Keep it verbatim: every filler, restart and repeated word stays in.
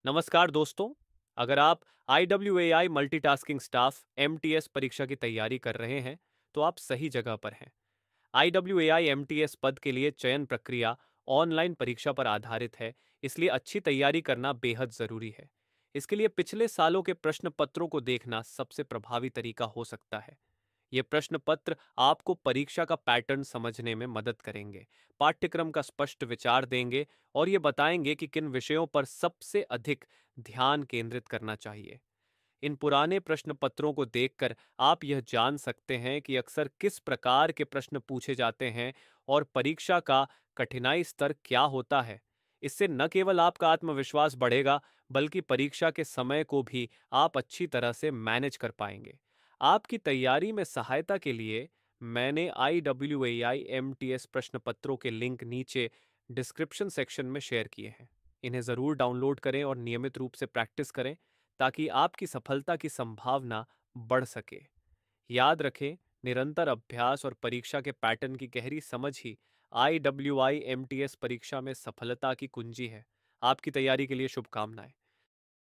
नमस्कार दोस्तों। अगर आप I W A I multitasking staff M T S परीक्षा की तैयारी कर रहे हैं, तो आप सही जगह पर हैं। I W A I M T S पद के लिए चयन प्रक्रिया ऑनलाइन परीक्षा पर आधारित है, इसलिए अच्छी तैयारी करना बेहद ज़रूरी है। इसके लिए पिछले सालों के प्रश्न पत्रों को देखना सबसे प्रभावी तरीका हो सकता है। ये प्रश्न पत्र आपको परीक्षा का पैटर्न समझने में मदद करेंगे, पाठ्यक्रम का स्पष्ट विचार देंगे और ये बताएंगे कि किन विषयों पर सबसे अधिक ध्यान केंद्रित करना चाहिए। इन पुराने प्रश्न पत्रों को देखकर आप यह जान सकते हैं कि अक्सर किस प्रकार के प्रश्न पूछे जाते हैं और परीक्षा का कठिनाई स्तर क्या होता है। इससे न केवल आपका आत्मविश्वास बढ़ेगा, बल्कि परीक्षा के समय को भी आप अच्छी तरह से मैनेज कर पाएंगे। आपकी तैयारी में सहायता के लिए मैंने I W A I M T S प्रश्न पत्रों के लिंक नीचे डिस्क्रिप्शन सेक्शन में शेयर किए हैं। इन्हें ज़रूर डाउनलोड करें और नियमित रूप से प्रैक्टिस करें, ताकि आपकी सफलता की संभावना बढ़ सके। याद रखें, निरंतर अभ्यास और परीक्षा के पैटर्न की गहरी समझ ही I W I M T S परीक्षा में सफलता की कुंजी है। आपकी तैयारी के लिए शुभकामनाएं।